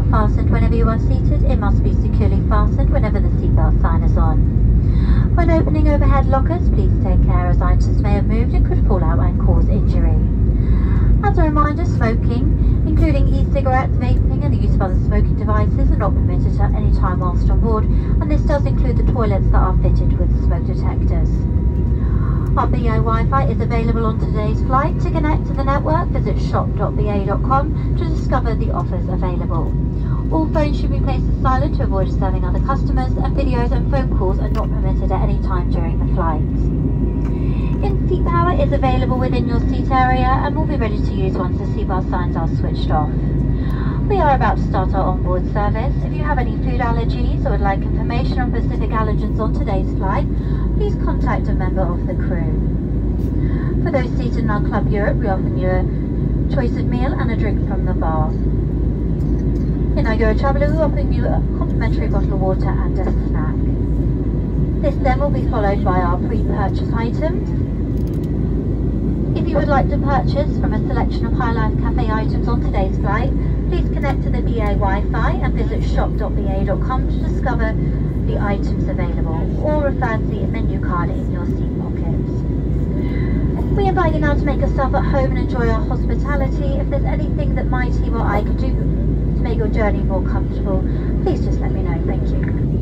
seatbelt fastened whenever you are seated. It must be securely fastened whenever the seatbelt sign is on. When opening overhead lockers, please take care as items may have moved and could fall out and cause injury. As a reminder, smoking, including e-cigarettes, vaping and the use of other smoking devices, are not permitted at any time whilst on board, and this does include the toilets that are fitted with smoke detectors. Our BA Wi-Fi is available on today's flight. To connect to the network, visit shop.ba.com to discover the offers available. All phones should be placed as silent to avoid disturbing other customers, and videos and phone calls are not permitted at any time during the flight. In-seat power is available within your seat area and will be ready to use once the seatbelt signs are switched off. We are about to start our onboard service. If you have any food allergies or would like information on specific allergens on today's flight, please contact a member of the crew. For those seated in our Club Europe, we offer you a choice of meal and a drink from the bar. In our Euro Traveller, we offer you a complimentary bottle of water and a snack. This then will be followed by our pre-purchase items. If you would like to purchase from a selection of High Life Cafe items on today's flight, please connect to the BA Wi-Fi and visit shop.ba.com to discover the items available, or refer to the menu card in your seat pockets. We invite you now to make yourself at home and enjoy our hospitality. If there's anything that my team or I can do to make your journey more comfortable, please just let me know. Thank you.